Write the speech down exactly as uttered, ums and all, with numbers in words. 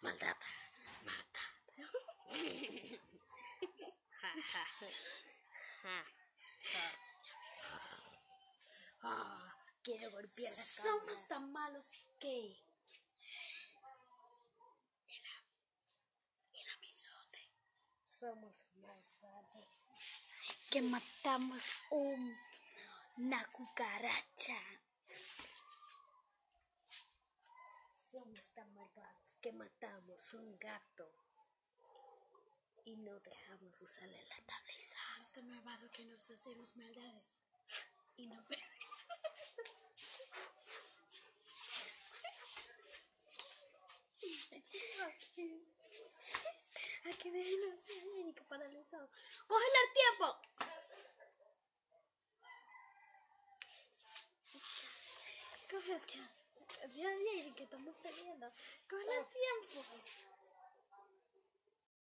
Maldad, Marta. Ah, quiero golpear a Somos tan malos que... El amizote. Somos malvados. que matamos un, una cucaracha. Somos tan malvados que matamos un gato y no dejamos usarle la tableza. Somos tan malvados que nos hacemos maldades y no perdemos. Aquí déjenos así, América, paralizado. ¡Cógele el tiempo! Coge el tiempo. Ya, ya, que estamos peleando. ¡Cógele el tiempo!